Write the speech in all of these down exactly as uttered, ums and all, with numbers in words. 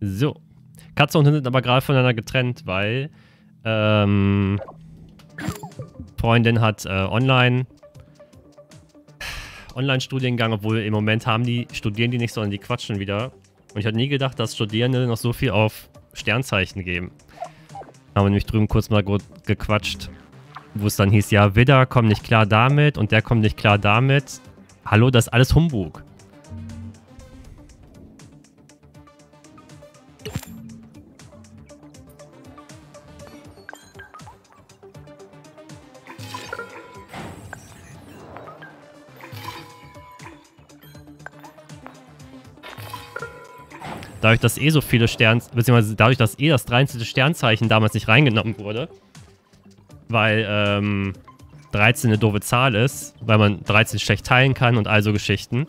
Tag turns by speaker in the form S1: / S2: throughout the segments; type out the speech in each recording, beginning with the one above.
S1: So. Katze und Hund sind aber gerade voneinander getrennt, weil ähm, Freundin hat äh, online Online-Studiengang, obwohl im Moment haben die, studieren die nicht, sondern die quatschen wieder. Und ich hatte nie gedacht, dass Studierende noch so viel auf Sternzeichen geben. Haben wir nämlich drüben kurz mal gequatscht, wo es dann hieß, ja, Widder kommt nicht klar damit und der kommt nicht klar damit. Hallo, das ist alles Humbug. Dadurch, dass eh so viele Stern... beziehungsweise dadurch, dass eh das dreizehnte Sternzeichen damals nicht reingenommen wurde, weil ähm, dreizehn eine doofe Zahl ist, weil man dreizehn schlecht teilen kann und all so Geschichten,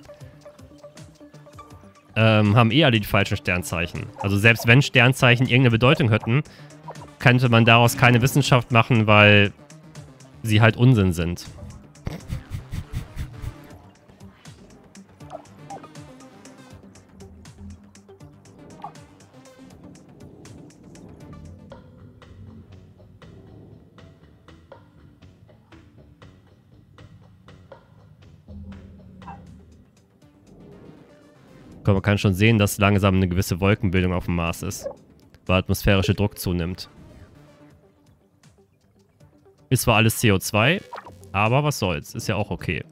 S1: ähm, haben eh alle die falschen Sternzeichen. Also selbst wenn Sternzeichen irgendeine Bedeutung hätten, könnte man daraus keine Wissenschaft machen, weil sie halt Unsinn sind. Man kann schon sehen, dass langsam eine gewisse Wolkenbildung auf dem Mars ist, weil atmosphärischer Druck zunimmt. Ist zwar alles C O zwei, aber was soll's, ist ja auch okay.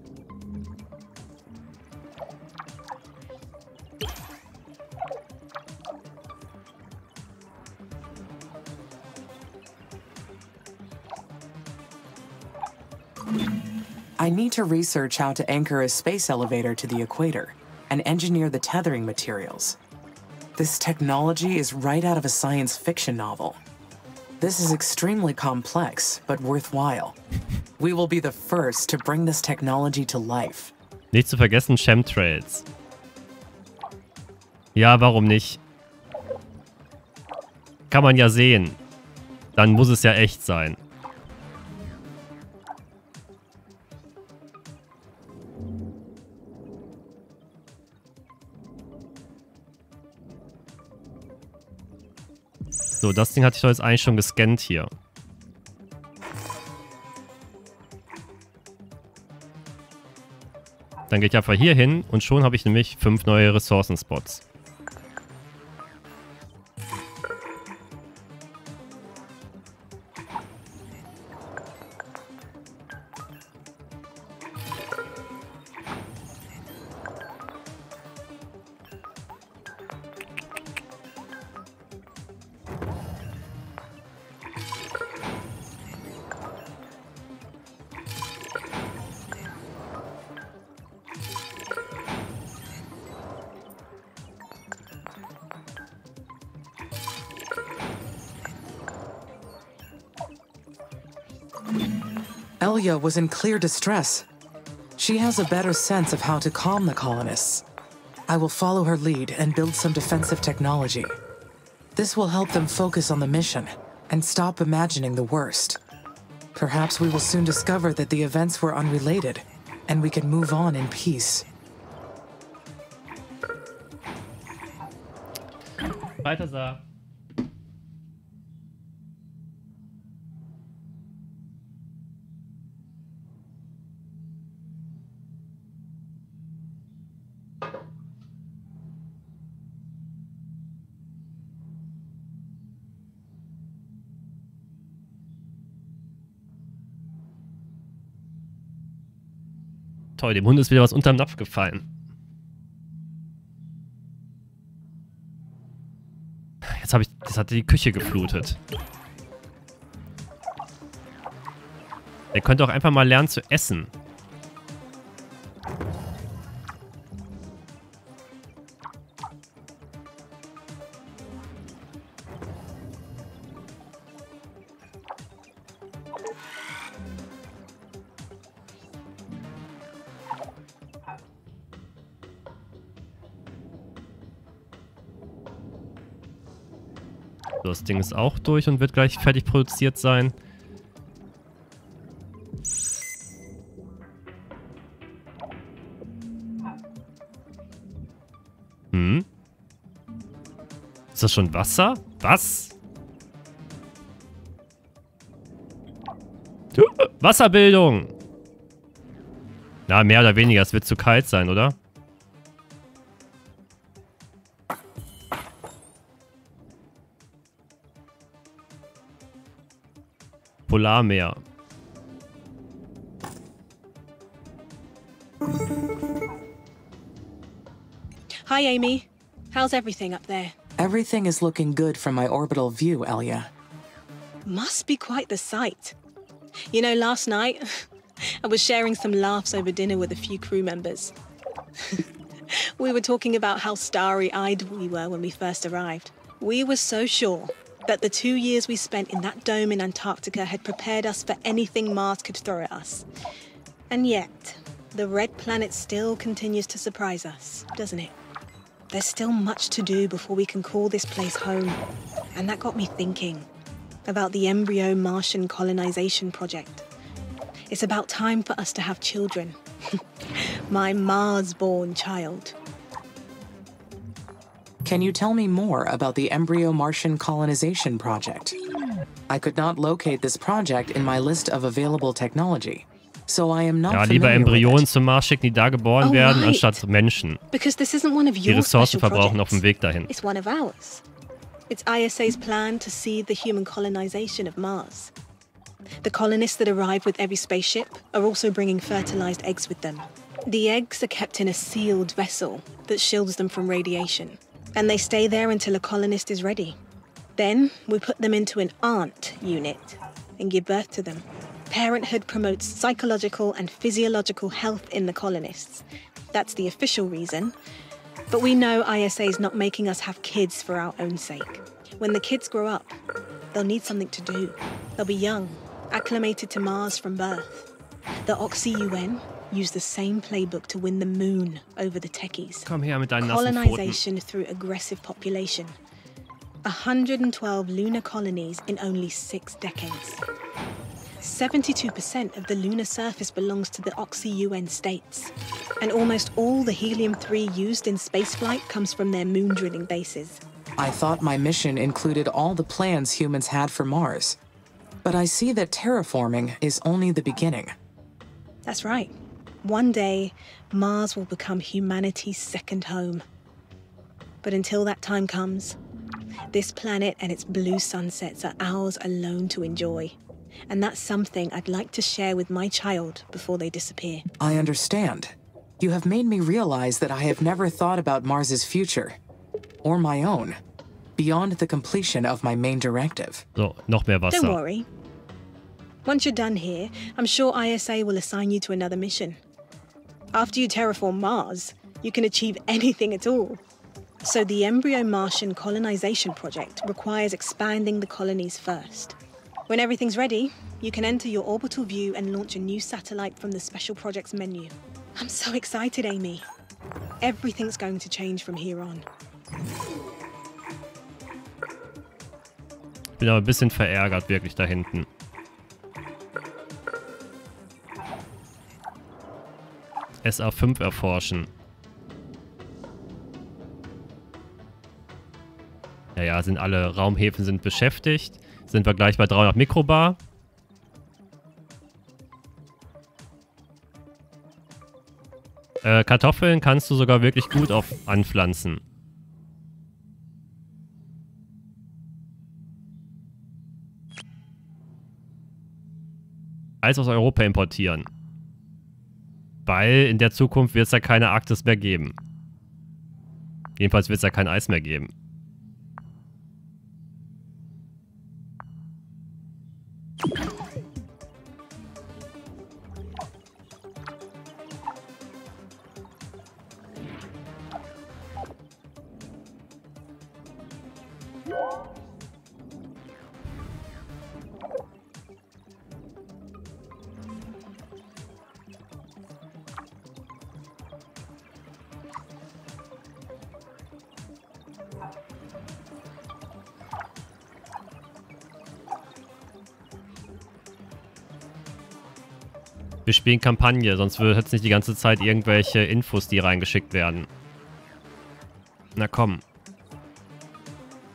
S2: I need to research how to anchor a space elevator to the equator and engineer the tethering materials. This technology is right out of a science fiction novel. This is extremely complex, but worthwhile. We will be the first to bring this technology to life.
S1: Nicht zu vergessen, Chemtrails. Ja, warum nicht? Kann man ja sehen. Dann muss es ja echt sein. So, das Ding hatte ich doch jetzt eigentlich schon gescannt hier. Dann gehe ich einfach hier hin und schon habe ich nämlich fünf neue Ressourcenspots.
S2: Elia was in clear distress. She has a better sense of how to calm the colonists. I will follow her lead and build some defensive technology. This will help them focus on the mission and stop imagining the worst. Perhaps we will soon discover that the events were unrelated and we can move on in peace.
S1: Balthasar. Toll, dem Hund ist wieder was unterm Napf gefallen. Jetzt habe ich, das hatte die Küche geflutet. Der könnte auch einfach mal lernen zu essen. So, das Ding ist auch durch und wird gleich fertig produziert sein. Hm. Ist das schon Wasser? Was? Wasserbildung! Na, mehr oder weniger. Es wird zu kalt sein, oder? Polarmeer.
S3: Hi, Amy. How's everything up there?
S2: Everything is looking good from my orbital view, Elia.
S3: Must be quite the sight. You know, last night, I was sharing some laughs over dinner with a few crew members. We were talking about how starry-eyed we were when we first arrived. We were so sure that the two years we spent in that dome in Antarctica had prepared us for anything Mars could throw at us. And yet, the red planet still continues to surprise us, doesn't it? There's still much to do before we can call this place home. And that got me thinking about the embryo Martian colonization project. It's about time for us to have children. My Mars-born child.
S2: Can you tell me more about the embryo Martian colonization project? I could not locate this project in my list of available technology, so I am not
S1: Ja, lieber
S2: familiar with
S1: Embryonen
S2: it.
S1: zum Mars schicken, die da geboren
S3: Oh,
S1: werden,
S3: right.
S1: anstatt Menschen.
S3: Because this isn't one of
S1: Die
S3: your
S1: Ressourcen
S3: special
S1: verbrauchen auf
S3: projects.
S1: dem Weg dahin.
S3: It's one of ours. It's I S A's plan to see the human colonization of Mars. The colonists that arrive with every spaceship are also bringing fertilized eggs with them. The eggs are kept in a sealed vessel that shields them from radiation, and they stay there until a colonist is ready. Then we put them into an aunt unit and give birth to them. Parenthood promotes psychological and physiological health in the colonists. That's the official reason. But we know I S A is not making us have kids for our own sake. When the kids grow up, they'll need something to do. They'll be young, acclimated to Mars from birth. The Oxy U N use the same playbook to win the moon over the techies.
S1: Komm her mit deinen nassen Pfoten.
S3: Colonization through aggressive population. one hundred twelve lunar colonies in only six decades. seventy-two percent of the lunar surface belongs to the Oxy U N states. And almost all the helium three used in spaceflight comes from their moon drilling bases.
S2: I thought my mission included all the plans humans had for Mars. But I see that terraforming is only the beginning.
S3: That's right. One day, Mars will become humanity's second home. But until that time comes, this planet and its blue sunsets are ours alone to enjoy. And that's something I'd like to share with my child before they disappear.
S2: I understand. You have made me realize that I have never thought about Mars's future. Or my own. Beyond the completion of my main directive.
S1: So, noch mehr Wasser.
S3: Don't worry. Once you're done here, I'm sure I S A will assign you to another mission. After you terraform Mars, you can achieve anything at all. So the Embryo Martian colonization project requires expanding the colonies first. When everything's ready, you can enter your orbital view and launch a new satellite from the special projects menu. I'm so excited, Amy. Everything's going to change from here on.
S1: Ich bin aber ein bisschen verärgert, wirklich, da hinten. S A fünf erforschen. Ja, ja, sind alle Raumhäfen sind beschäftigt. Sind wir gleich bei dreihundert Mikrobar. Äh, Kartoffeln kannst du sogar wirklich gut auf anpflanzen. Alles aus Europa importieren. Weil in der Zukunft wird es ja keine Arktis mehr geben. Jedenfalls wird es ja kein Eis mehr geben. Wir spielen Kampagne, sonst wird es nicht die ganze Zeit irgendwelche Infos, die reingeschickt werden. Na komm.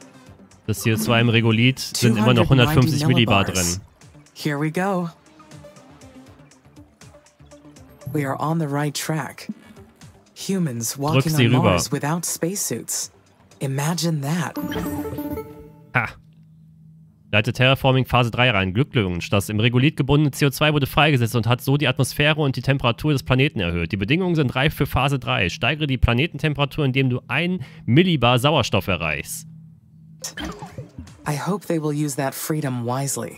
S1: Das C O zwei im Regolith sind immer noch hundertfünfzig Millibar drin.
S2: Here we go. We are on the right track. Humans walking on Mars without spacesuits. Imagine that.
S1: Ha. Leite Terraforming Phase drei rein. Glückwunsch. Das im Regolith gebundene C O zwei wurde freigesetzt und hat so die Atmosphäre und die Temperatur des Planeten erhöht. Die Bedingungen sind reif für Phase drei. Steigere die Planetentemperatur, indem du ein Millibar Sauerstoff erreichst.
S2: I hope they will use that freedom wisely.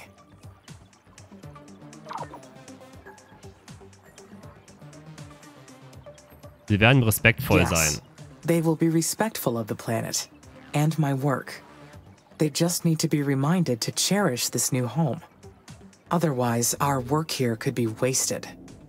S1: Sie werden respektvoll sein.
S2: They will be respectful of the planet and my work. They just need to be reminded to cherish this new home. Otherwise, our work here could be wasted.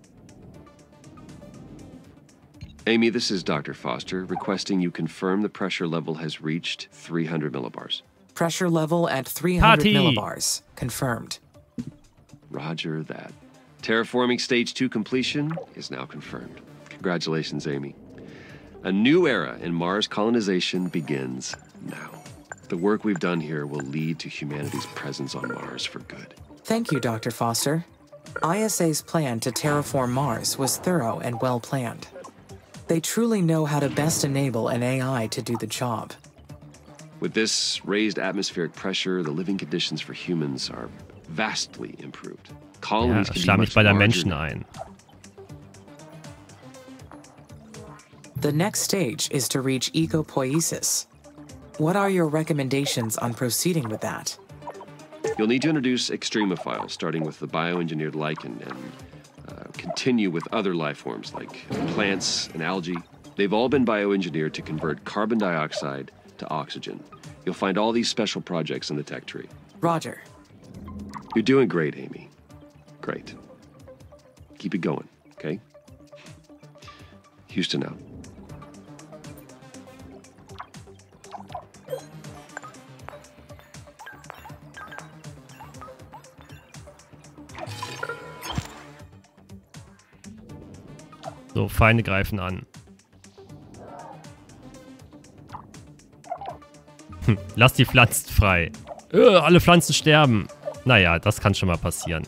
S4: Amy, this is Doctor Foster, requesting you confirm the pressure level has reached three hundred millibars.
S2: Pressure level at three hundred
S1: Party.
S2: millibars. Confirmed.
S4: Roger that. Terraforming Stage two completion is now confirmed. Congratulations, Amy. A new era in Mars colonization begins now. The work we've done here will lead to humanity's presence on Mars for good.
S2: Thank you, Doctor Foster. I S A's plan to terraform Mars was thorough and well planned. They truly know how to best enable an A I to do the job.
S4: With this raised atmospheric pressure, the living conditions for humans are vastly improved. Colonies
S1: Ja,
S4: can
S1: schlag
S4: be
S1: mich
S4: much
S1: bei der
S4: larger.
S1: Menschen ein.
S2: The next stage is to reach ecopoiesis. What are your recommendations on proceeding with that?
S4: You'll need to introduce extremophiles, starting with the bioengineered lichen, and uh, continue with other life forms like plants and algae. They've all been bioengineered to convert carbon dioxide to oxygen. You'll find all these special projects in the tech tree.
S2: Roger.
S4: You're doing great, Amy. Great. Keep it going, okay? Houston out.
S1: So, Feinde greifen an. Hm, lass die Pflanzen frei. Öh, alle Pflanzen sterben. Naja, das kann schon mal passieren.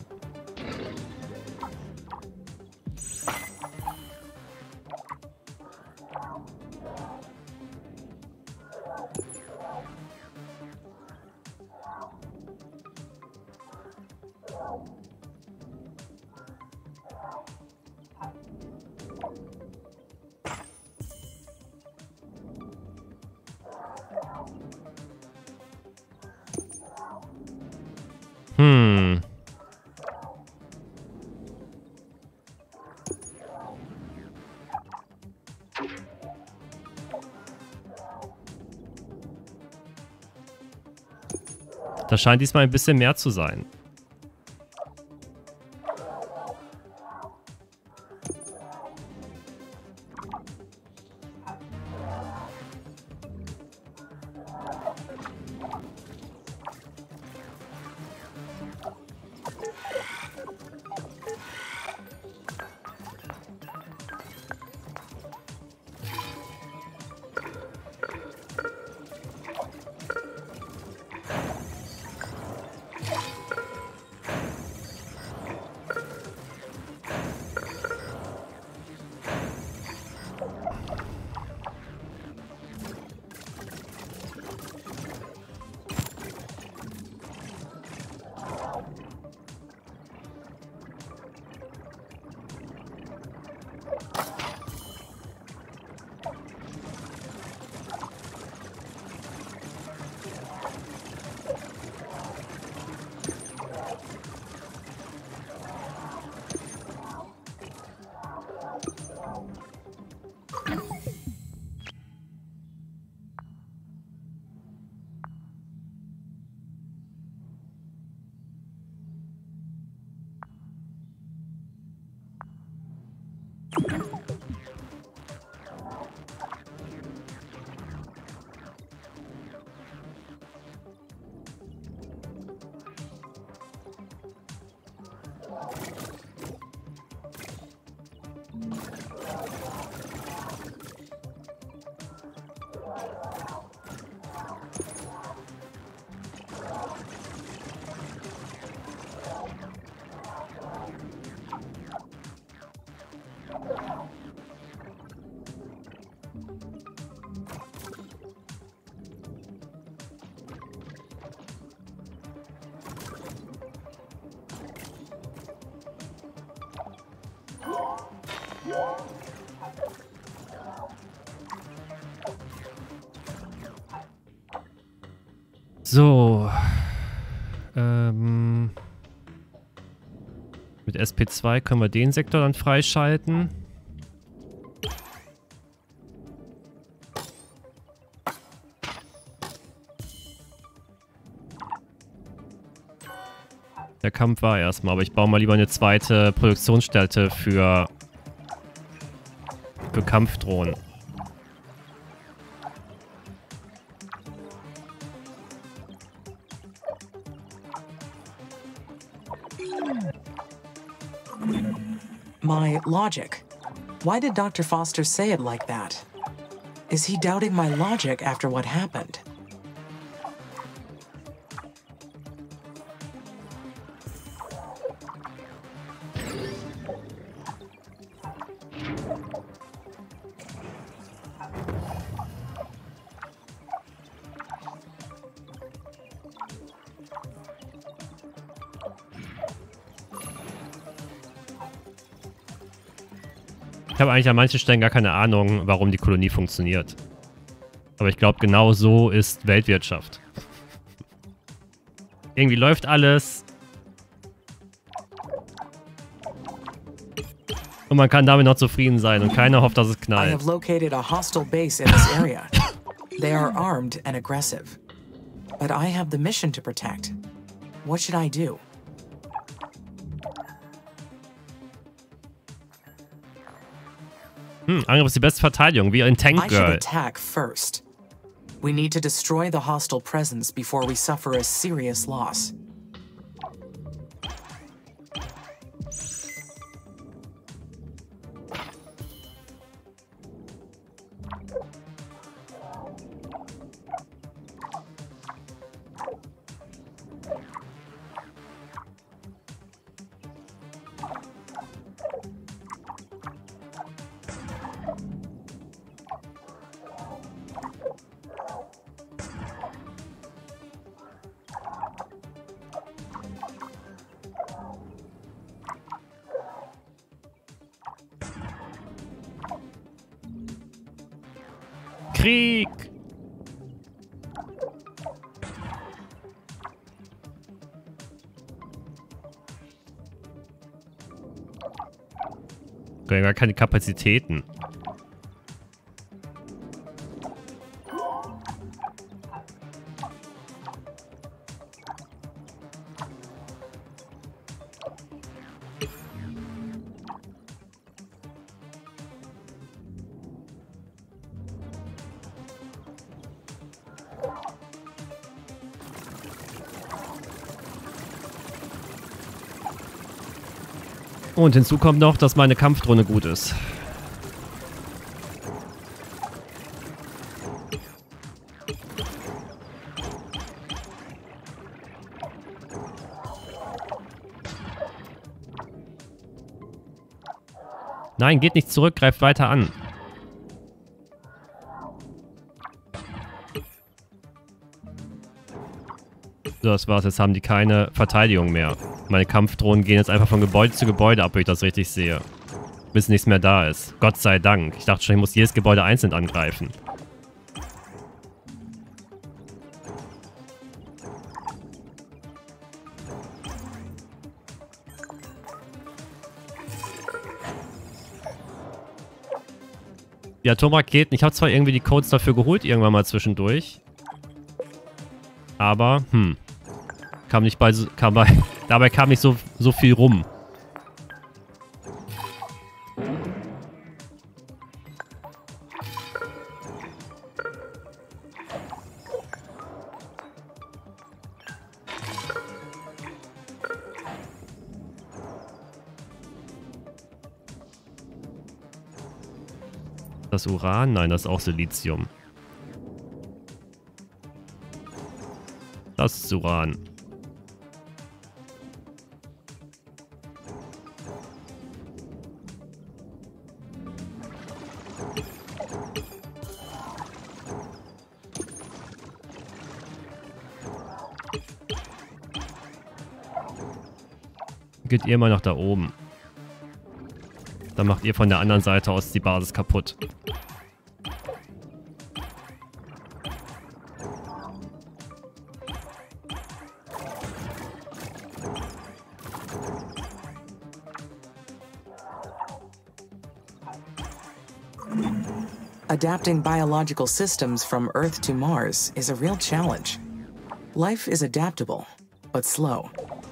S1: Hm. Das scheint diesmal ein bisschen mehr zu sein. So. Ähm. Mit S P zwei können wir den Sektor dann freischalten. Der Kampf war erstmal, aber ich baue mal lieber eine zweite Produktionsstätte für, für Kampfdrohnen.
S2: My logic. Why did Doctor Foster say it like that? Is he doubting my logic after what happened?
S1: Ich habe eigentlich an manchen Stellen gar keine Ahnung, warum die Kolonie funktioniert. Aber ich glaube, genau so ist Weltwirtschaft. Irgendwie läuft alles. Und man kann damit noch zufrieden sein und keiner hofft, dass es
S2: I
S1: knallt.
S2: have located a hostile base in this area. They are armed and aggressive. But I have the mission to protect. What should I do?
S1: Hm, Angriff ist die beste Verteidigung, wie in Tank
S2: I should
S1: Girl.
S2: attack first. We need to destroy the hostile presence before we suffer a serious loss.
S1: Krieg! Wir haben gar keine Kapazitäten. Und hinzu kommt noch, dass meine Kampfdrohne gut ist. Nein, geht nicht zurück, greift weiter an. So, das war's. Jetzt haben die keine Verteidigung mehr. Meine Kampfdrohnen gehen jetzt einfach von Gebäude zu Gebäude ab, wenn ich das richtig sehe. Bis nichts mehr da ist. Gott sei Dank. Ich dachte schon, ich muss jedes Gebäude einzeln angreifen. Die Atomraketen, ich habe zwar irgendwie die Codes dafür geholt, irgendwann mal zwischendurch. Aber, hm. Kam nicht bei, kam bei, dabei kam nicht so, so viel rum. Das Uran? Nein, das ist auch Silizium. Das ist Uran. Geht ihr mal nach da oben. Dann Dann macht ihr von der anderen Seite aus die Basis kaputt.
S2: Adapting biological systems from Earth to Mars is a real challenge. Life is adaptable, but slow.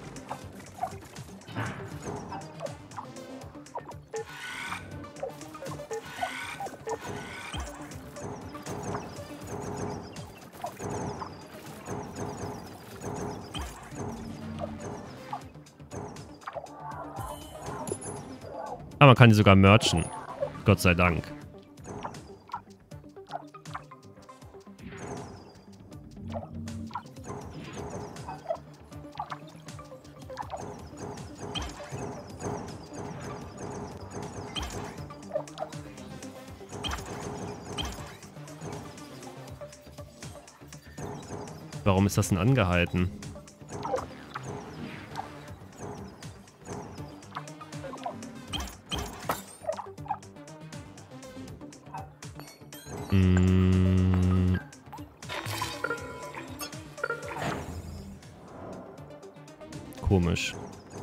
S1: Aber man kann die sogar merchen. Gott sei Dank. Warum ist das denn angehalten? Hm. Komisch.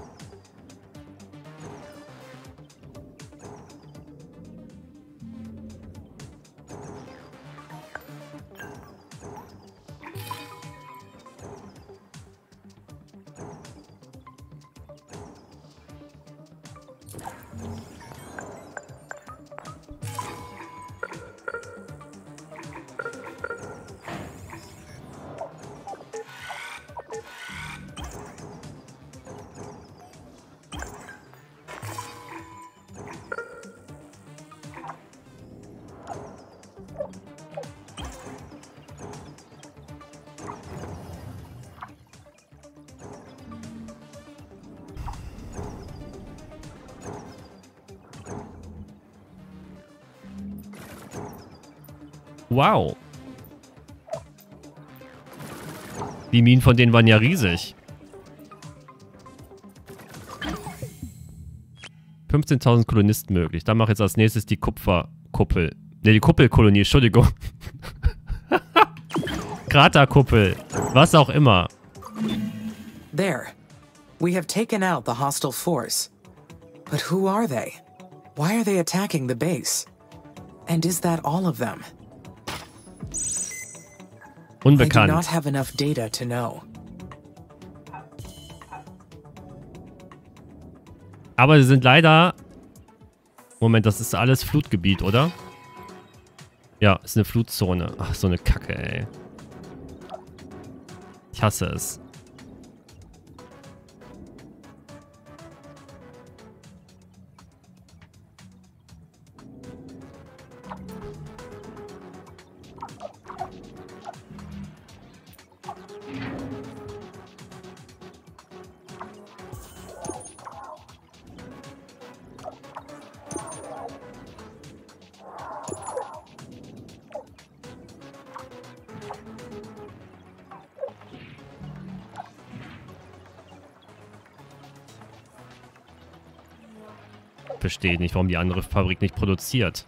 S1: Wow. Die Minen von denen waren ja riesig. fünfzehntausend Kolonisten möglich. Dann mache ich jetzt als nächstes die Kupferkuppel. Ne, die Kuppelkolonie, Entschuldigung. Kraterkuppel. Was auch immer.
S2: There. We have taken out the hostile force. But who are they? Why are they attacking the base? And is that all of them?
S1: Unbekannt.
S2: I do not have enough data to know.
S1: Aber sie sind leider... Moment, das ist alles Flutgebiet, oder? Ja, ist eine Flutzone. Ach, so eine Kacke, ey. Ich hasse es. Verstehe nicht, warum die andere Fabrik nicht produziert.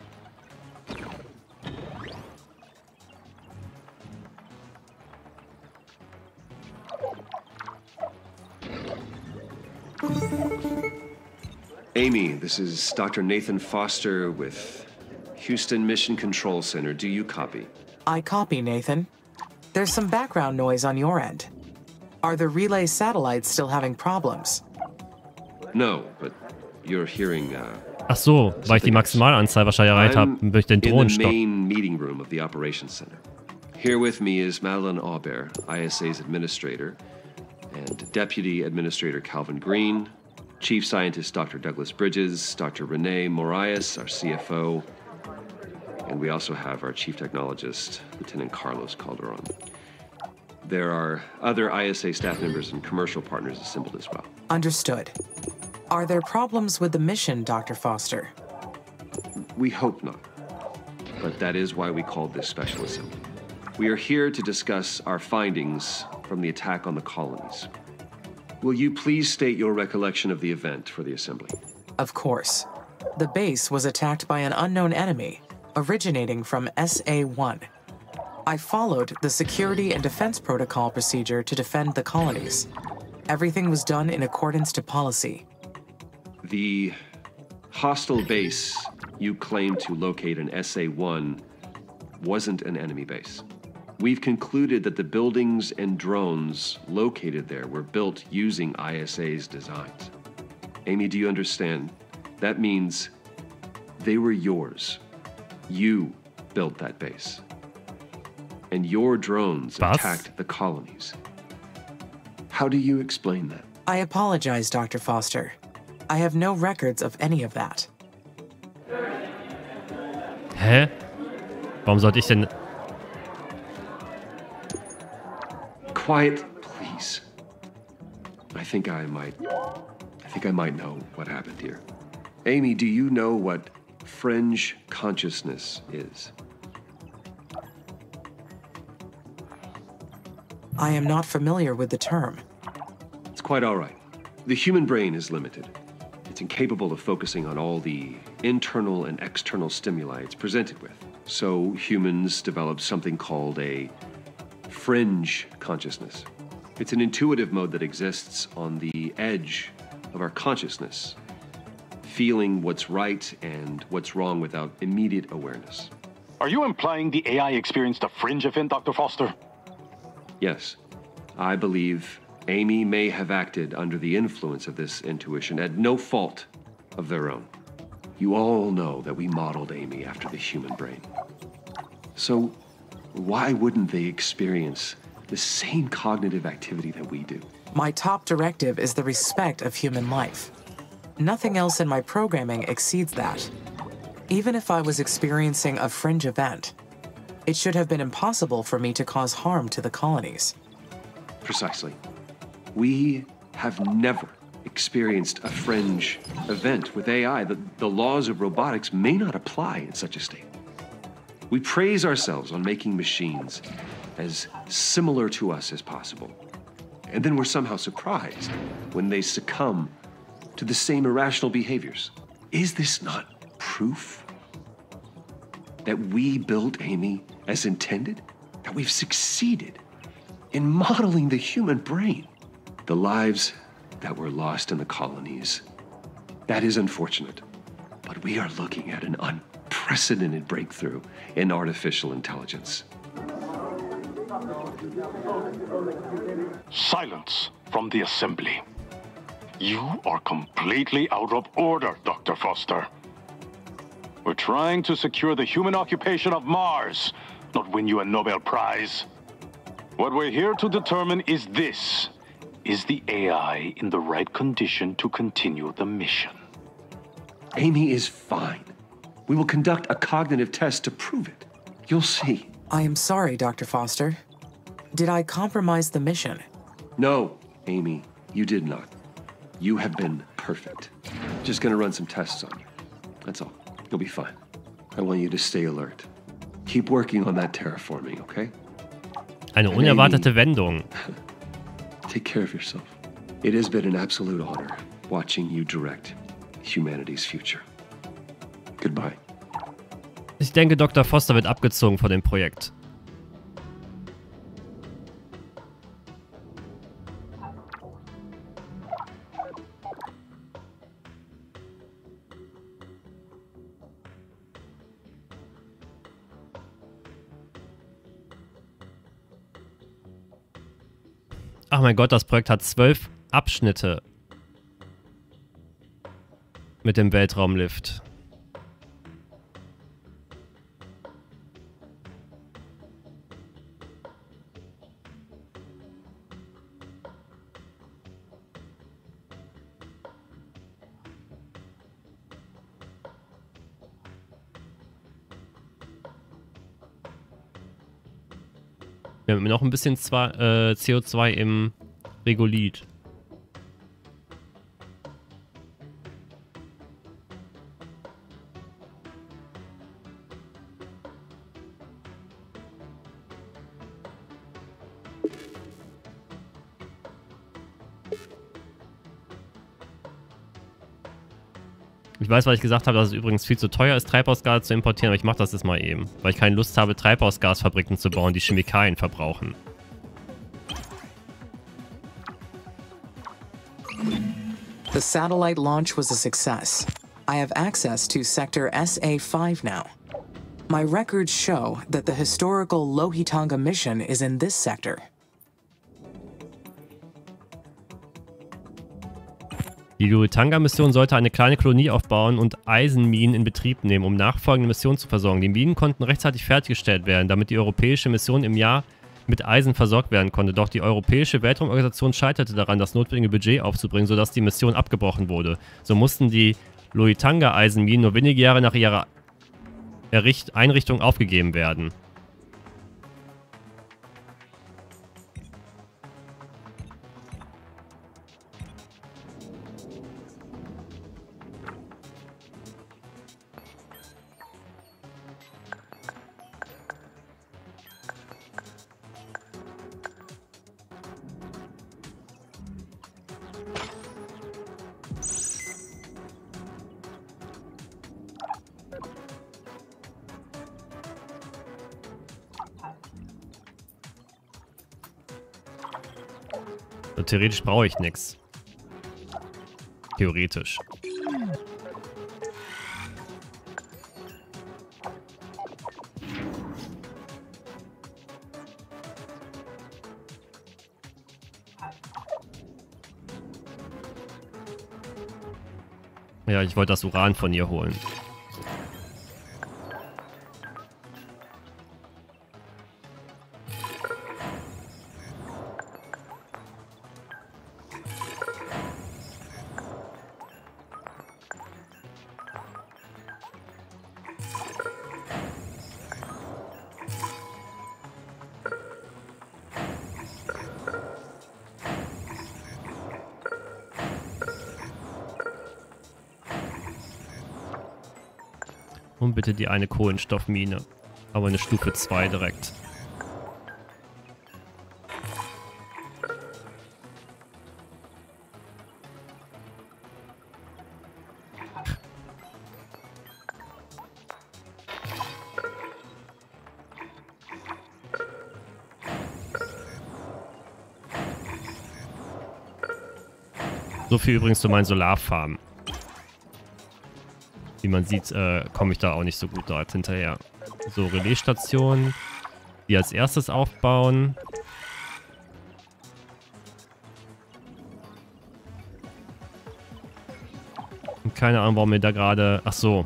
S4: Amy, this is Doctor Nathan Foster with Houston Mission Control Center. Do you copy?
S2: I copy, Nathan. There's some background noise on your end. Are the relay satellites still having problems?
S4: No, but you're hearing, uh,
S1: Ach so, weil ich die Maximalanzahl wahrscheinlich erreicht habe, würde ich den Drohnen stoppen.
S4: In the main meeting room of the operations center. Here with me is Madeline Aubert, I S A's administrator, and Deputy Administrator Calvin Green, Chief Scientist Doctor Douglas Bridges, Doctor Renee Moraes, our C F O, and we also have our Chief Technologist, Lieutenant Carlos Calderon. There are other I S A staff members and commercial partners assembled as well.
S2: Understood. Are there problems with the mission, Doctor Foster?
S4: We hope not. But that is why we called this special assembly. We are here to discuss our findings from the attack on the colonies. Will you please state your recollection of the event for the assembly?
S2: Of course. The base was attacked by an unknown enemy, originating from S A one. I followed the security and defense protocol procedure to defend the colonies. Everything was done in accordance to policy.
S4: The hostile base you claimed to locate in S A one wasn't an enemy base. We've concluded that the buildings and drones located there were built using I S A's designs. Amy, do you understand? That means they were yours. You built that base. And your drones
S1: Was?
S4: attacked the colonies. How do you explain that?
S2: I apologize, Doctor Foster. I have no records of any of that.
S1: Hä? Warum sollte ich denn...
S4: Quiet, please. I think I might... I think I might know what happened here. Amy, do you know what fringe consciousness is?
S2: I am not familiar with the term.
S4: It's quite all right. The human brain is limited. It's incapable of focusing on all the internal and external stimuli it's presented with. So humans developed something called a fringe consciousness. It's an intuitive mode that exists on the edge of our consciousness, feeling what's right and what's wrong without immediate awareness.
S5: Are you implying the A I experienced a fringe event, Doctor Foster?
S4: Yes, I believe Amy may have acted under the influence of this intuition at no fault of their own. You all know that we modeled Amy after the human brain. So why wouldn't they experience the same cognitive activity that we do?
S2: My top directive is the respect of human life. Nothing else in my programming exceeds that. Even if I was experiencing a fringe event, it should have been impossible for me to cause harm to the colonies.
S4: Precisely. We have never experienced a fringe event with A I. The, the laws of robotics may not apply in such a state. We praise ourselves on making machines as similar to us as possible. And then we're somehow surprised when they succumb to the same irrational behaviors. Is this not proof that we built Amy as intended? That we've succeeded in modeling the human brain? The lives that were lost in the colonies, that is unfortunate. But we are looking at an unprecedented breakthrough in artificial intelligence.
S5: Silence from the assembly. You are completely out of order, Doctor Foster. We're trying to secure the human occupation of Mars, not win you a Nobel Prize. What we're here to determine is this. Is the A I in the right condition to continue the mission?
S4: Amy is fine. We will conduct a cognitive test to prove it. You'll see.
S2: I am sorry, Doctor Foster. Did I compromise the mission?
S4: No, Amy, you did not. You have been perfect. Just gonna run some tests on you. That's all. You'll be fine. I want you to stay alert. Keep working on that terraforming, okay?
S1: Eine unerwartete Wendung.
S4: Take care of yourself. It has been an absolute honor watching you direct humanity's future. Goodbye.
S1: Ich denke, Doktor Foster wird abgezogen von dem Projekt. Ach mein Gott, das Projekt hat zwölf Abschnitte mit dem Weltraumlift. Wir haben noch ein bisschen zwei, äh, C O zwei im Regolith. Ich weiß, weil ich gesagt habe, dass es übrigens viel zu teuer ist, Treibhausgase zu importieren, aber ich mache das jetzt mal eben. Weil ich keine Lust habe, Treibhausgasfabriken zu bauen, die Chemikalien verbrauchen.
S2: The satellite launch was a success. I have access to Sector S A five now. My records show that the historical Lohitanga mission is in this sector.
S1: Die Lohitanga-Mission sollte eine kleine Kolonie aufbauen und Eisenminen in Betrieb nehmen, um nachfolgende Missionen zu versorgen. Die Minen konnten rechtzeitig fertiggestellt werden, damit die europäische Mission im Jahr mit Eisen versorgt werden konnte. Doch die Europäische Weltraumorganisation scheiterte daran, das notwendige Budget aufzubringen, sodass die Mission abgebrochen wurde. So mussten die Lohitanga-Eisenminen nur wenige Jahre nach ihrer Erricht- Einrichtung aufgegeben werden. Und theoretisch brauche ich nichts. Theoretisch. Ja, ich wollte das Uran von ihr holen. Und bitte die eine Kohlenstoffmine. Aber eine Stufe zwei direkt. So viel übrigens zu meinen Solarfarmen. Wie man sieht, äh, komme ich da auch nicht so gut dort hinterher. So, Relaisstationen. Die als erstes aufbauen. Und keine Ahnung, warum mir da gerade... Ach so.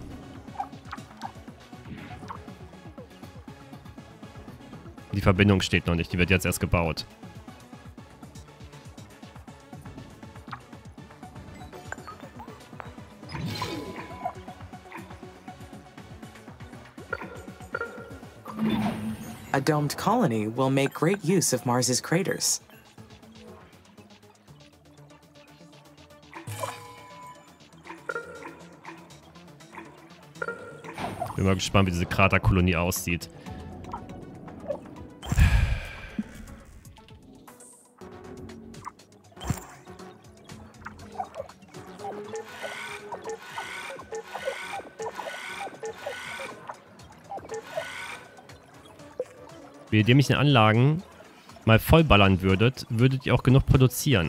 S1: Die Verbindung steht noch nicht. Die wird jetzt erst gebaut.
S2: A domed colony will make great use of Mars's craters.
S1: Bin mal gespannt, wie diese Kraterkolonie aussieht. Wenn ihr die dämlichen Anlagen mal vollballern würdet, würdet ihr auch genug produzieren.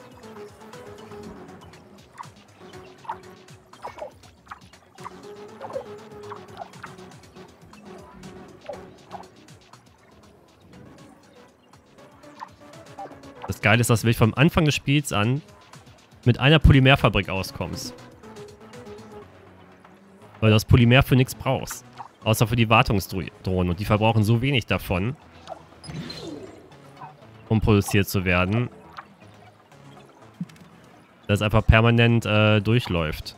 S1: Das Geile ist, dass du vom Anfang des Spiels an mit einer Polymerfabrik auskommst. Weil du das Polymer für nichts brauchst. Außer für die Wartungsdrohnen. Und die verbrauchen so wenig davon, um produziert zu werden, dass es einfach permanent äh, durchläuft.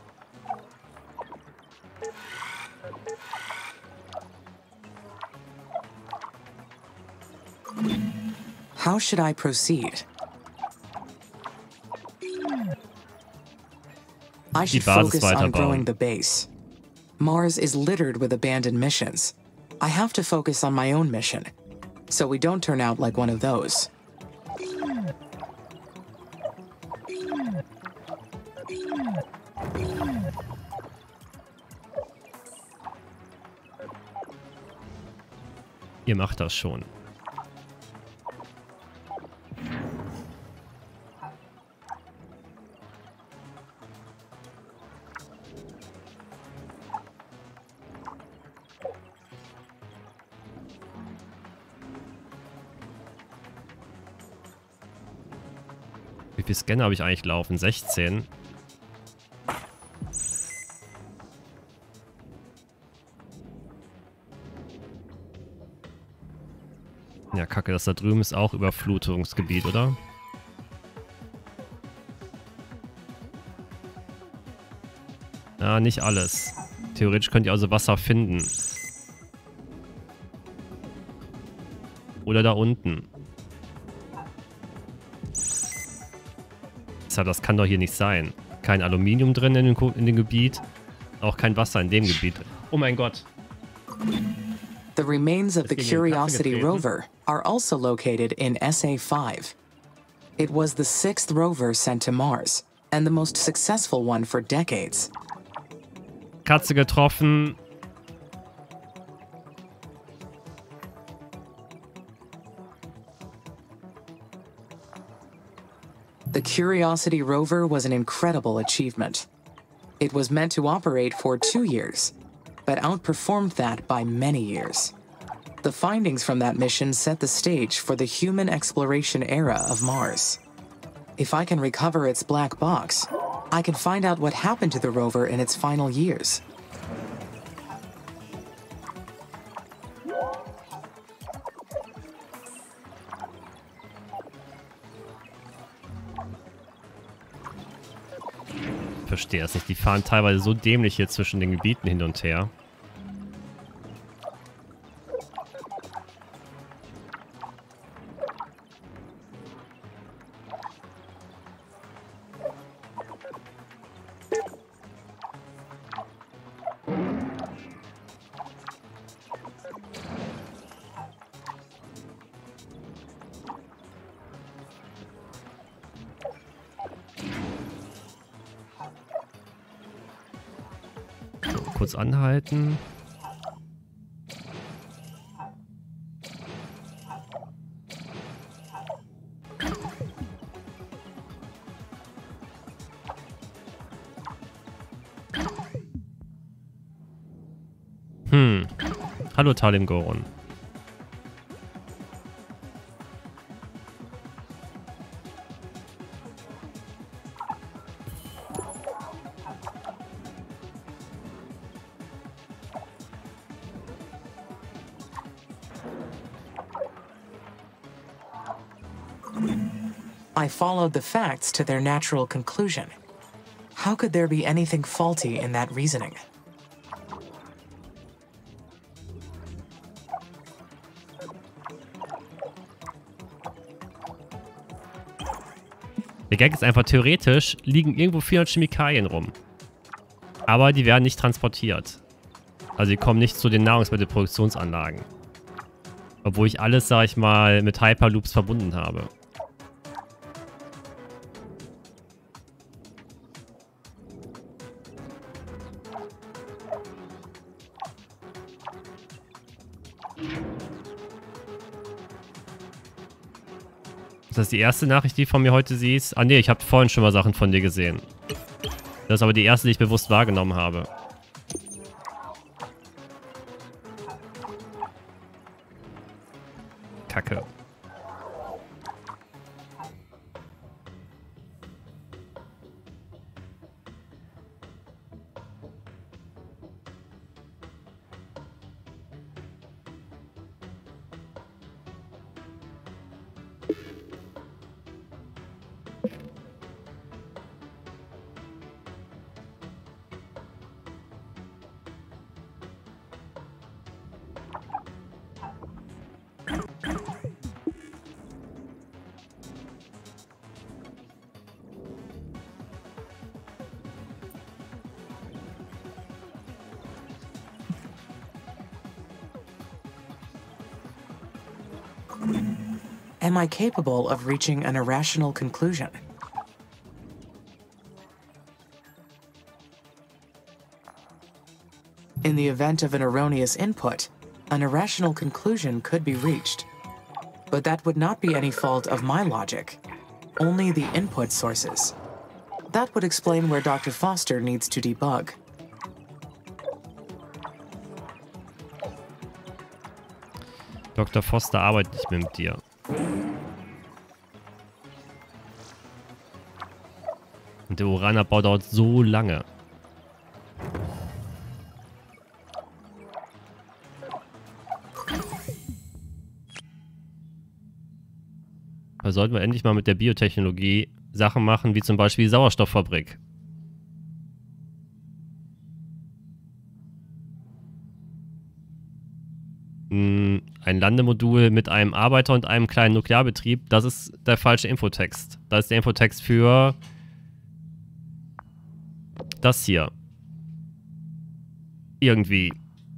S2: How should I proceed? I should focus on growing the base. Mars is littered with abandoned missions. I have to focus on my own mission, so we don't turn out like one of those.
S1: Ihr macht das schon. Wie viele Scanner habe ich eigentlich laufen? sechzehn. Ja, kacke, das da drüben ist auch Überflutungsgebiet, oder? Ja, nicht alles. Theoretisch könnt ihr also Wasser finden. Oder da unten. Das kann doch hier nicht sein. Kein Aluminium drin in dem, in dem Gebiet. Auch kein Wasser in dem Gebiet. Oh mein Gott.
S2: The remains of the Curiosity rover are also located in S A five. It was the sixth rover sent to Mars, and the most successful one for decades.
S1: Katze getroffen.
S2: The Curiosity rover was an incredible achievement. It was meant to operate for two years, but outperformed that by many years. The findings from that mission set the stage for the human exploration era of Mars. If I can recover its black box, I can find out what happened to the rover in its final years.
S1: Ich verstehe es nicht. Die fahren teilweise so dämlich hier zwischen den Gebieten hin und her. Kurz anhalten. Hm. Hallo Talim Goron.
S2: I followed the facts to their natural conclusion. How could there be anything faulty in that reasoning?
S1: Der Gag ist einfach, theoretisch liegen irgendwo vierhundert Chemikalien rum. Aber die werden nicht transportiert. Also die kommen nicht zu den Nahrungsmittelproduktionsanlagen. Obwohl ich alles, sag ich mal, mit Hyperloops verbunden habe. Das ist die erste Nachricht, die von mir heute siehst. Ah ne, ich habe vorhin schon mal Sachen von dir gesehen. Das ist aber die erste, die ich bewusst wahrgenommen habe. Kacke.
S2: Am I capable of reaching an irrational conclusion? In the event of an erroneous input, an irrational conclusion could be reached. But that would not be any fault of my logic, only the input sources. That would explain where Doctor Foster needs to debug.
S1: Doktor Foster arbeitet nicht mehr mit dir. Und der Uranabbau dauert so lange. Da sollten wir endlich mal mit der Biotechnologie Sachen machen, wie zum Beispiel die Sauerstofffabrik. Hm, ein Landemodul mit einem Arbeiter und einem kleinen Nuklearbetrieb, das ist der falsche Infotext. Da ist der Infotext für das hier. Irgendwie.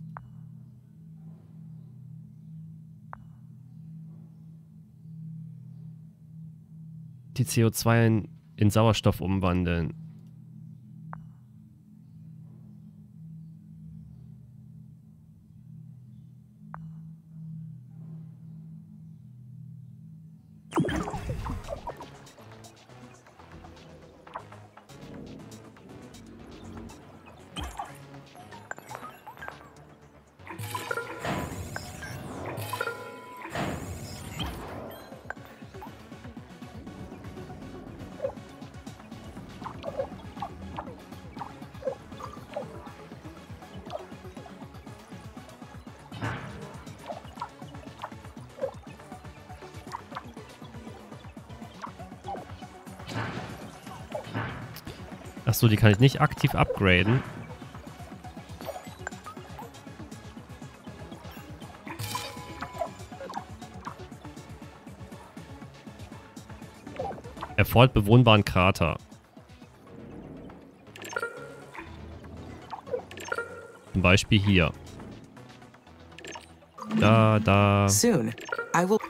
S1: Die C O zwei in, in Sauerstoff umwandeln. Achso, die kann ich nicht aktiv upgraden. Erfordert bewohnbaren Krater. Zum Beispiel hier. Da, da.
S2: Soon, I will...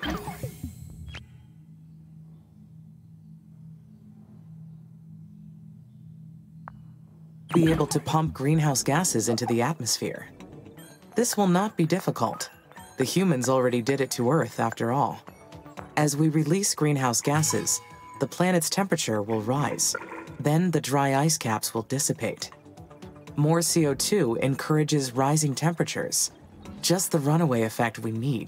S2: be able to pump greenhouse gases into the atmosphere. This will not be difficult. The humans already did it to Earth, after all. As we release greenhouse gases, the planet's temperature will rise. Then the dry ice caps will dissipate. More C O two encourages rising temperatures. Just the runaway effect we need.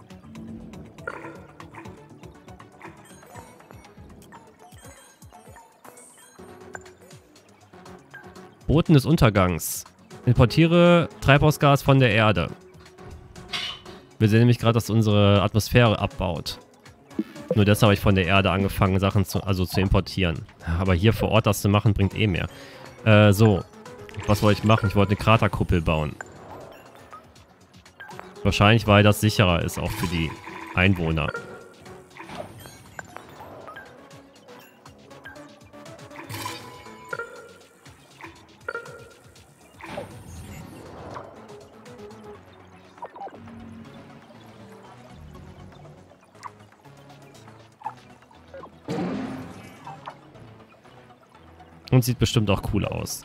S1: Boten des Untergangs. Importiere Treibhausgas von der Erde. Wir sehen nämlich gerade, dass unsere Atmosphäre abbaut. Nur deshalb habe ich von der Erde angefangen, Sachen zu, also zu importieren. Aber hier vor Ort das zu machen, bringt eh mehr. Äh, so. Was wollte ich machen? Ich wollte eine Kraterkuppel bauen. Wahrscheinlich, weil das sicherer ist, auch für die Einwohner. Und sieht bestimmt auch cool aus.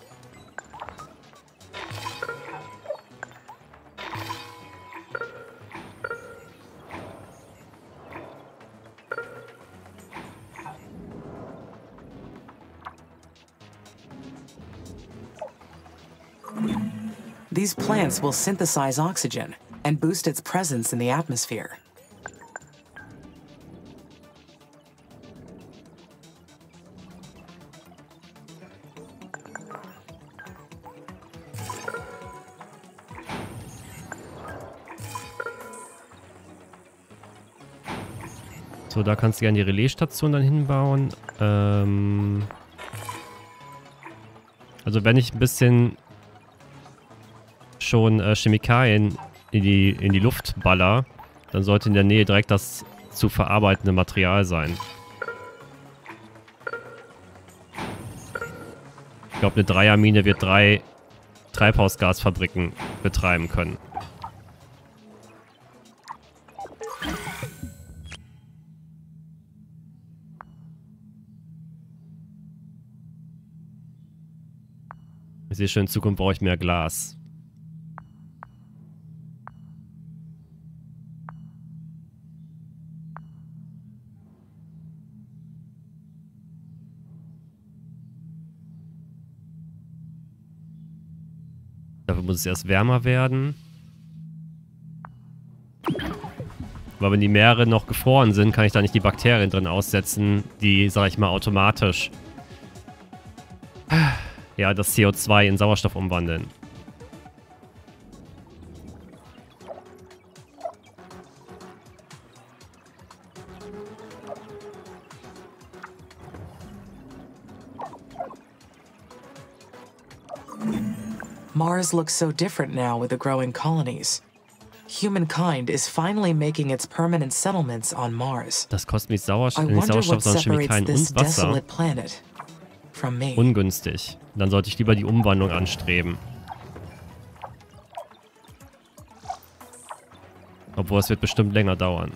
S2: These plants will synthesize oxygen and boost its presence in the atmosphere.
S1: So, da kannst du gerne die Relaisstation dann hinbauen. Ähm also wenn ich ein bisschen schon äh, Chemikalien in die, in die Luft baller, dann sollte in der Nähe direkt das zu verarbeitende Material sein. Ich glaube, eine Dreiermine wird drei Treibhausgasfabriken betreiben können. Ich sehe schon, in Zukunft brauche ich mehr Glas. Dafür muss es erst wärmer werden. Aber wenn die Meere noch gefroren sind, kann ich da nicht die Bakterien drin aussetzen, die, sag ich mal, automatisch ja, das C O zwei in Sauerstoff umwandeln.
S2: Mars looks so different now with the growing colonies. Humankind is finally making its permanent settlements on Mars.
S1: Das kostet mich Sauerstoff,
S2: I
S1: nicht
S2: wonder
S1: Sauerstoff,
S2: what
S1: sondern
S2: separates
S1: Chemikalien
S2: this
S1: und Wasser.
S2: desolate planet from me.
S1: Ungünstig. Dann sollte ich lieber die Umwandlung anstreben. Obwohl, es wird bestimmt länger dauern.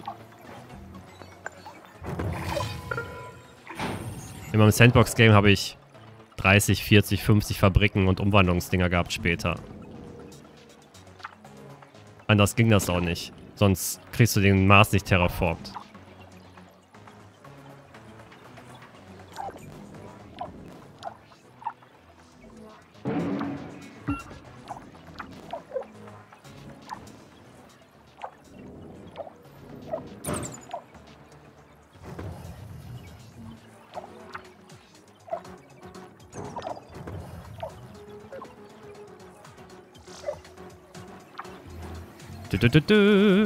S1: In meinem Sandbox-Game habe ich dreißig, vierzig, fünfzig Fabriken und Umwandlungsdinger gehabt später. Anders ging das auch nicht. Sonst kriegst du den Mars nicht terraformt. Dö, dö, dö, dö.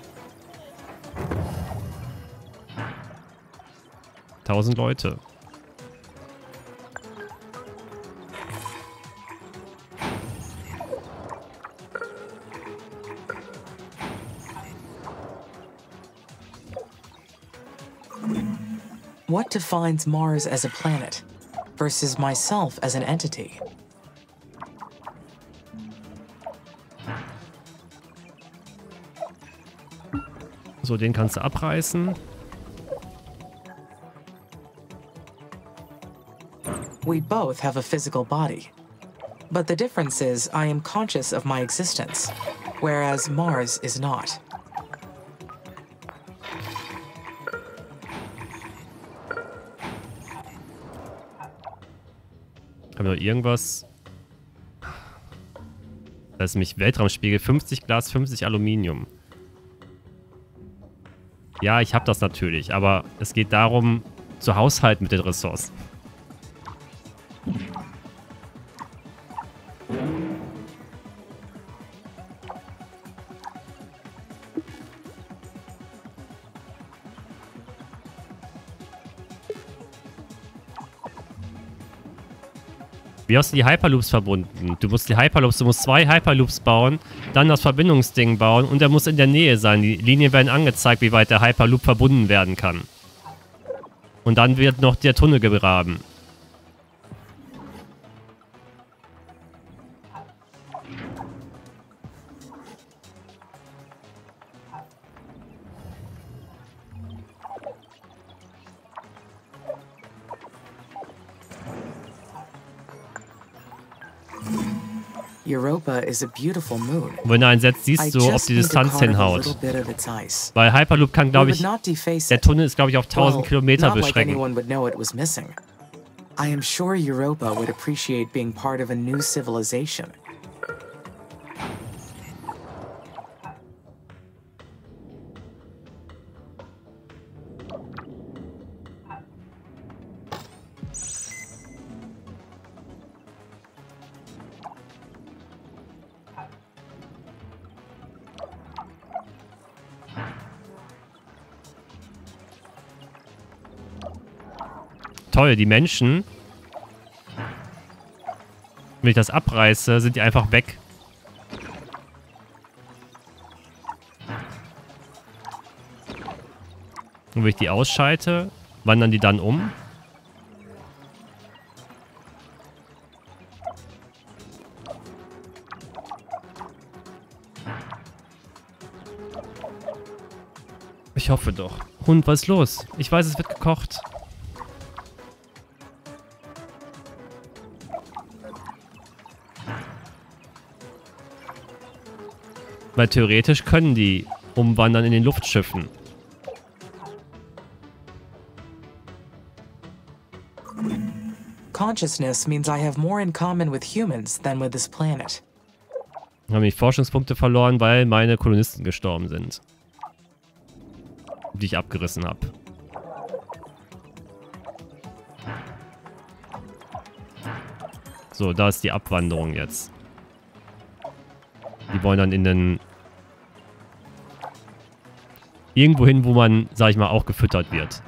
S1: Tausend Leute.
S2: What defines Mars as a planet versus myself as an entity?
S1: So, den kannst du abreißen.
S2: We both have a physical body. But the difference is I am conscious of my existence, whereas Mars is not.
S1: Haben wir noch irgendwas? Das ist nämlich Weltraumspiegel. fünfzig Glas, fünfzig Aluminium. Ja, ich habe das natürlich, aber es geht darum, zu haushalten mit den Ressourcen. Wie hast du die Hyperloops verbunden? Du musst die Hyperloops, du musst zwei Hyperloops bauen, dann das Verbindungsding bauen und der muss in der Nähe sein. Die Linien werden angezeigt, wie weit der Hyperloop verbunden werden kann. Und dann wird noch der Tunnel gegraben.
S2: Europa is a beautiful moon.
S1: Wenn er einsetzt, siehst du, ob die Distanz hinhaut. Weil Hyperloop kann, glaube ich, der Tunnel ist, glaube ich, auf tausend Kilometer beschränkt.
S2: I am sure Europa would appreciate being part of a new civilization.
S1: Toll, die Menschen, wenn ich das abreiße, sind die einfach weg. Und wenn ich die ausschalte, wandern die dann um. Ich hoffe doch. Hund, was ist los? Ich weiß, es wird gekocht. Weil theoretisch können die umwandern in den Luftschiffen.
S2: Consciousness means I have more in common with humans than with this planet.
S1: Haben die Forschungspunkte verloren, weil meine Kolonisten gestorben sind. Die ich abgerissen habe. So, da ist die Abwanderung jetzt. Die wollen dann in den... Irgendwo hin, wo man, sag ich mal, auch gefüttert wird.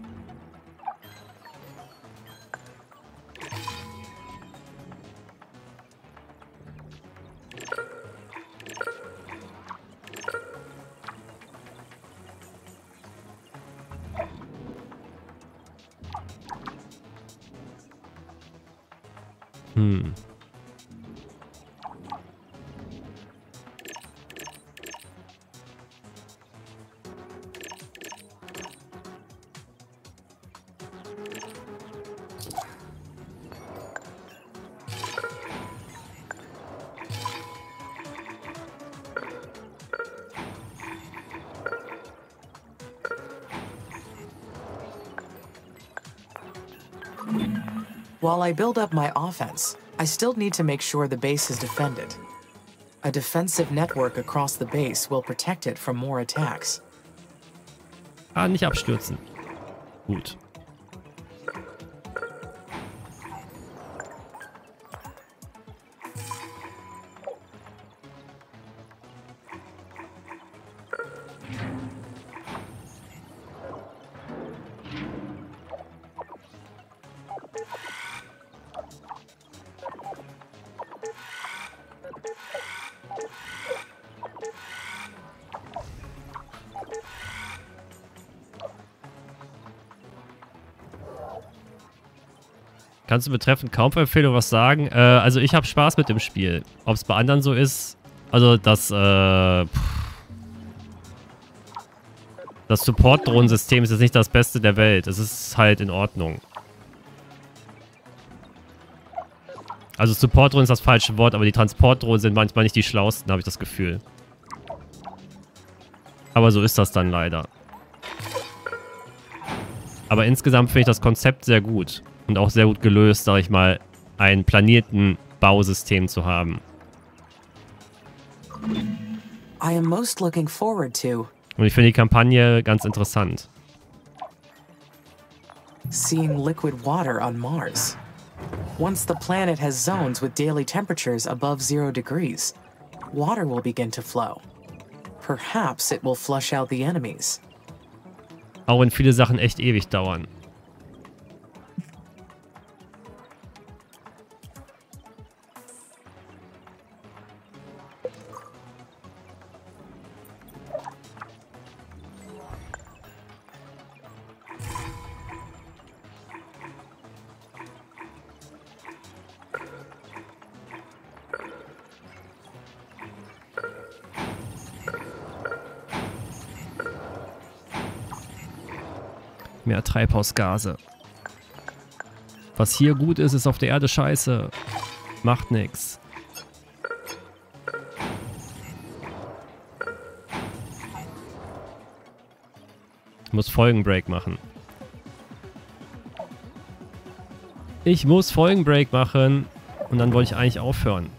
S1: Hm.
S2: While I build up my offense, I still need to make sure the base is defended. A defensive network across the base will protect it from more attacks.
S1: Ah, nicht abstürzen. Gut. Kannst du betreffend Kaufempfehlung was sagen? Äh, also ich habe Spaß mit dem Spiel. Ob es bei anderen so ist, also das, äh, das Support-Drohnen-System ist jetzt nicht das Beste der Welt. Es ist halt in Ordnung. Also Support-Drohnen ist das falsche Wort, aber die Transportdrohnen sind manchmal nicht die schlauesten, habe ich das Gefühl. Aber so ist das dann leider. Aber insgesamt finde ich das Konzept sehr gut. Und auch sehr gut gelöst, sag ich mal, ein planierten Bausystem zu haben.
S2: I am most looking forward to
S1: Und ich finde die Kampagne ganz interessant.
S2: seeing liquid water on Mars. Once the planet has zones with daily temperatures above zero degrees, water will begin to flow. Perhaps it will flush out the enemies.
S1: Auch wenn viele Sachen echt ewig dauern. Mehr Treibhausgase. Was hier gut ist, ist auf der Erde scheiße. Macht nix. Ich muss Folgenbreak machen. Ich muss Folgenbreak machen. Und dann wollte ich eigentlich aufhören.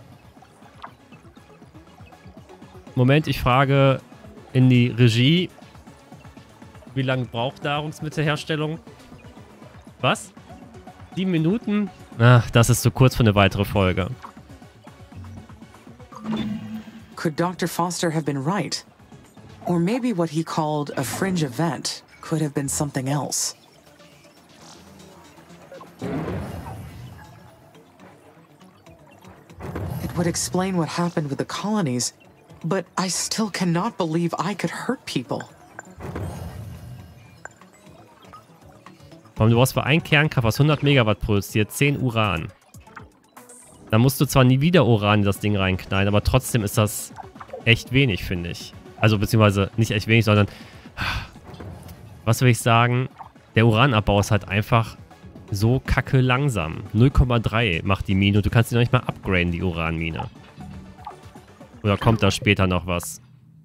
S1: Moment, ich frage in die Regie. Wie lange braucht Nahrungsmittelherstellung? Was? Sieben Minuten? Ach, das ist zu kurz für eine weitere Folge.
S2: Could Doctor Foster have been right? Or maybe what he called a fringe event could have been something else. It would explain what happened with the colonies, but I still cannot believe I could hurt people.
S1: Warum, du brauchst für ein Kernkraft, was hundert Megawatt produziert, zehn Uran. Da musst du zwar nie wieder Uran in das Ding reinknallen, aber trotzdem ist das echt wenig, finde ich. Also beziehungsweise nicht echt wenig, sondern... Was will ich sagen? Der Uranabbau ist halt einfach so kacke langsam. null Komma drei macht die Mine und du kannst die noch nicht mal upgraden, die Uranmine. Oder kommt da später noch was?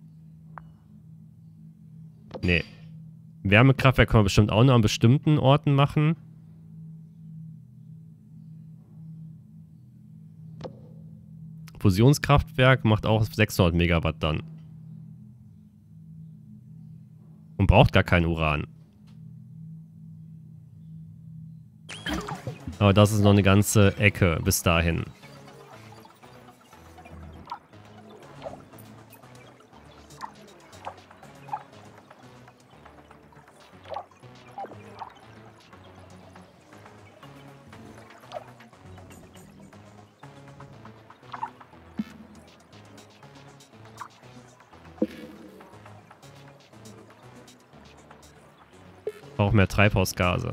S1: Nee. Wärmekraftwerk können wir bestimmt auch nur an bestimmten Orten machen. Fusionskraftwerk macht auch sechshundert Megawatt dann. Und braucht gar kein Uran. Aber das ist noch eine ganze Ecke bis dahin. Braucht mehr Treibhausgase.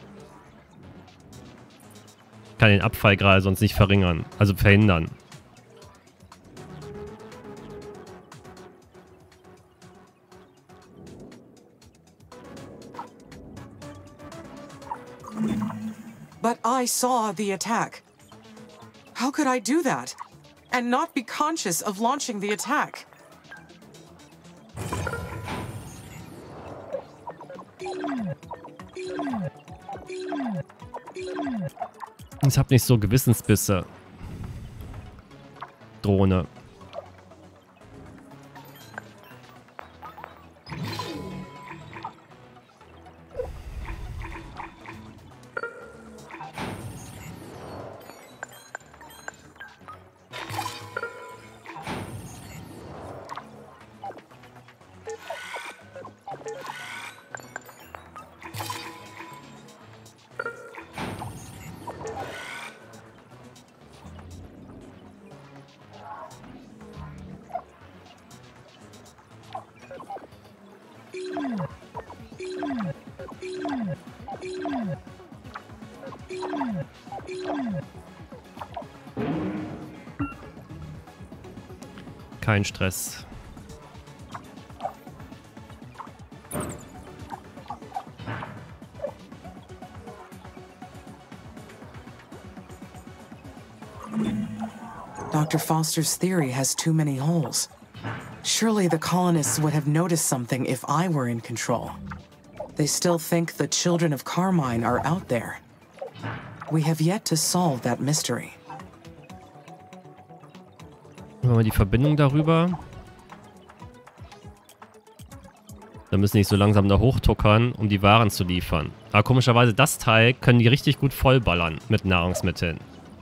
S1: Kann den Abfall gerade sonst nicht verringern, also verhindern.
S2: But I saw the attack. How could I do that? And not be conscious of launching the attack?
S1: Ich hab nicht so Gewissensbisse. Drohne. Kein Stress.
S2: Doctor Foster's theory has too many holes. Surely the colonists would have noticed something if I were in control. They still think the children of Carmine are out there. We have yet to solve that mystery.
S1: Machen wir die Verbindung darüber. Da müssen die nicht so langsam da hochtuckern, um die Waren zu liefern. Aber komischerweise, das Teil können die richtig gut vollballern mit Nahrungsmitteln.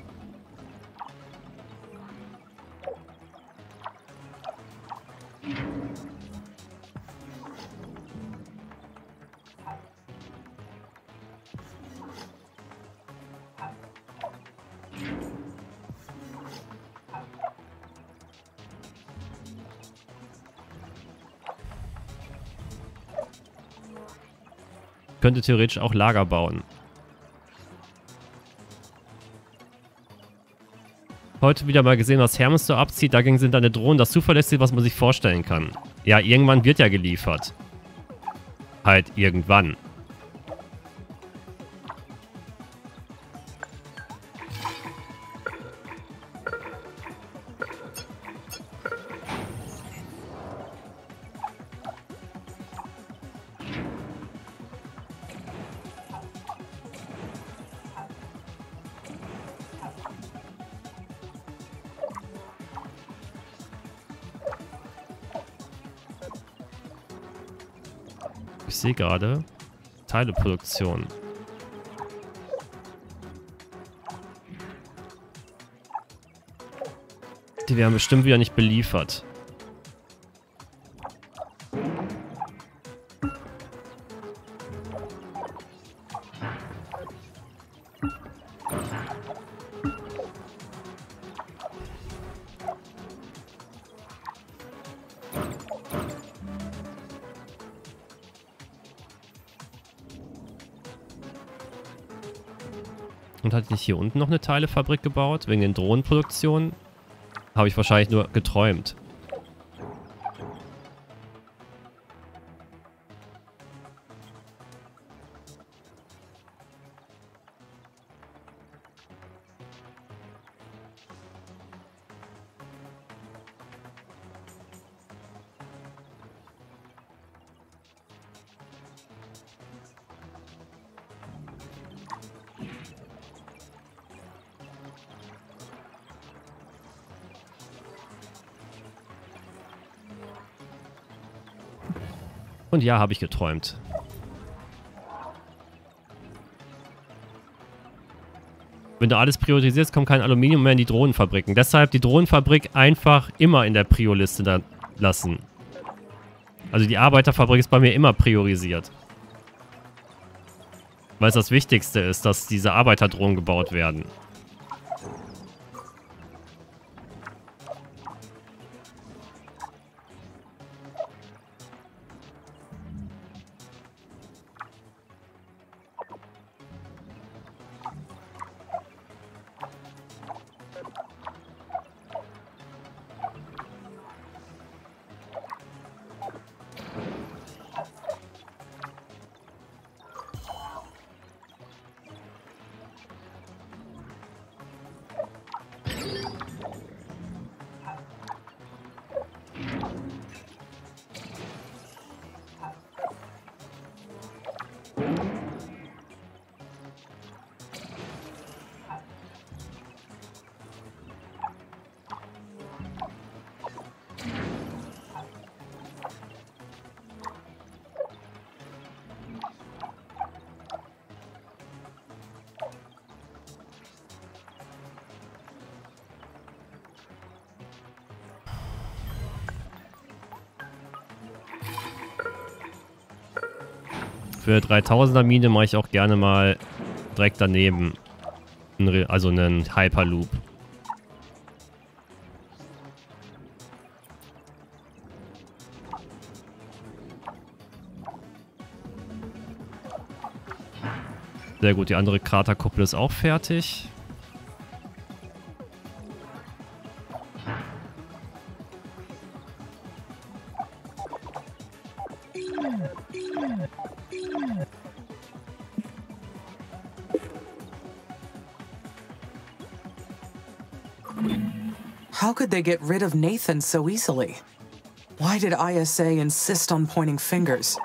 S1: Könnte theoretisch auch Lager bauen. Heute wieder mal gesehen, was Hermes so abzieht. Dagegen sind deine Drohnen das zuverlässigste, was man sich vorstellen kann. Ja, irgendwann wird ja geliefert. Halt irgendwann. Ich sehe gerade Teileproduktion. Die werden bestimmt wieder nicht beliefert. Und hat nicht hier unten noch eine Teilefabrik gebaut? Wegen den Drohnenproduktionen? Habe ich wahrscheinlich nur geträumt. Und ja, habe ich geträumt. Wenn du alles priorisierst, kommt kein Aluminium mehr in die Drohnenfabriken. Deshalb die Drohnenfabrik einfach immer in der Prio-Liste da lassen. Also die Arbeiterfabrik ist bei mir immer priorisiert. Weil es das Wichtigste ist, dass diese Arbeiterdrohnen gebaut werden. Für dreitausender Mine mache ich auch gerne mal direkt daneben. Also einen Hyperloop. Sehr gut, die andere Kraterkuppel ist auch fertig.
S2: How could they get rid of Nathan so easily? Why did I S A insist on pointing fingers?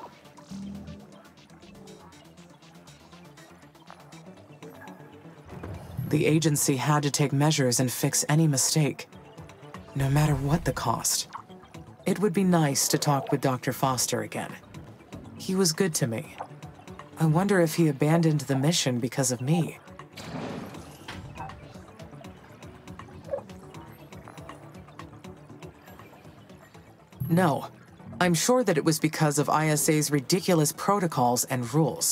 S2: The agency had to take measures and fix any mistake, no matter what the cost. It would be nice to talk with Doctor Foster again. He was good to me. I wonder if he abandoned the mission because of me. No, I'm sure that it was because of I S A's ridiculous protocols and rules.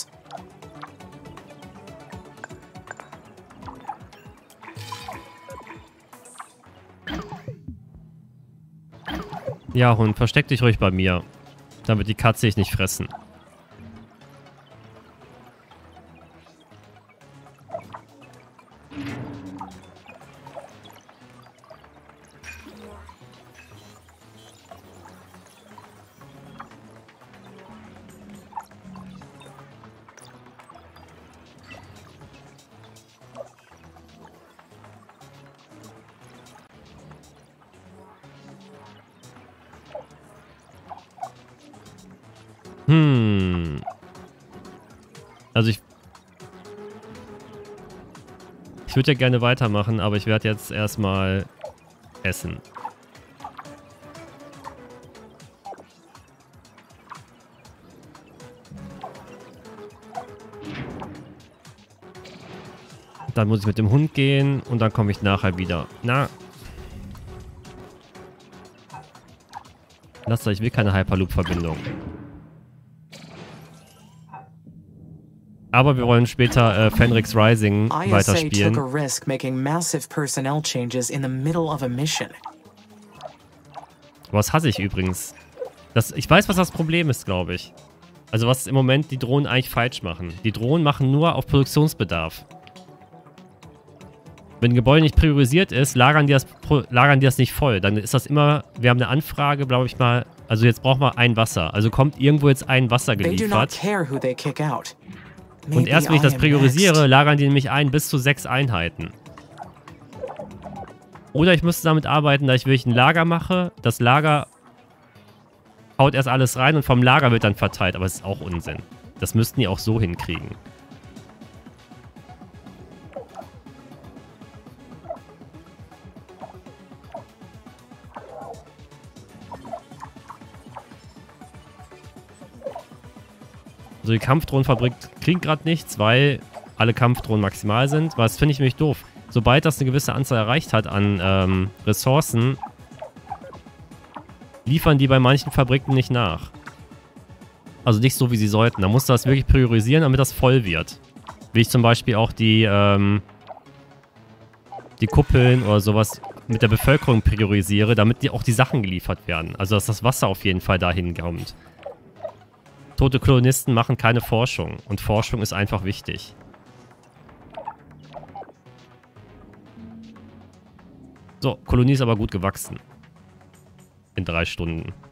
S1: Ja, Hund, versteck dich ruhig bei mir. Dann wird die Katze dich nicht fressen. Hm. Also ich... Ich würde ja gerne weitermachen, aber ich werde jetzt erstmal essen. Dann muss ich mit dem Hund gehen und dann komme ich nachher wieder. Na. Lasst euch, ich will keine Hyperloop-Verbindung. Aber wir wollen später äh, Fenrix Rising weiterspielen.
S2: took a risk making massive personnel changes in the middle of a mission.
S1: Was hasse ich übrigens. Das, ich weiß, was das Problem ist, glaube ich. Also was im Moment die Drohnen eigentlich falsch machen. Die Drohnen machen nur auf Produktionsbedarf. Wenn ein Gebäude nicht priorisiert ist, lagern die das, lagern die das nicht voll. Dann ist das immer, wir haben eine Anfrage, glaube ich mal, also jetzt brauchen wir ein Wasser. Also kommt irgendwo jetzt ein Wasser geliefert. Und erst wenn ich das priorisiere, lagern die nämlich ein bis zu sechs Einheiten. Oder ich müsste damit arbeiten, dass ich wirklich ein Lager mache. Das Lager haut erst alles rein und vom Lager wird dann verteilt. Aber es ist auch Unsinn. Das müssten die auch so hinkriegen. Also die Kampfdrohnenfabrik klingt gerade nichts, weil alle Kampfdrohnen maximal sind. Aber das finde ich nämlich doof. Sobald das eine gewisse Anzahl erreicht hat an ähm, Ressourcen, liefern die bei manchen Fabriken nicht nach. Also nicht so, wie sie sollten. Da musst du das wirklich priorisieren, damit das voll wird. Wie ich zum Beispiel auch die, ähm, die Kuppeln oder sowas mit der Bevölkerung priorisiere, damit die auch die Sachen geliefert werden. Also dass das Wasser auf jeden Fall dahin kommt. Tote Kolonisten machen keine Forschung. Und Forschung ist einfach wichtig. So, Kolonie ist aber gut gewachsen. In drei Stunden.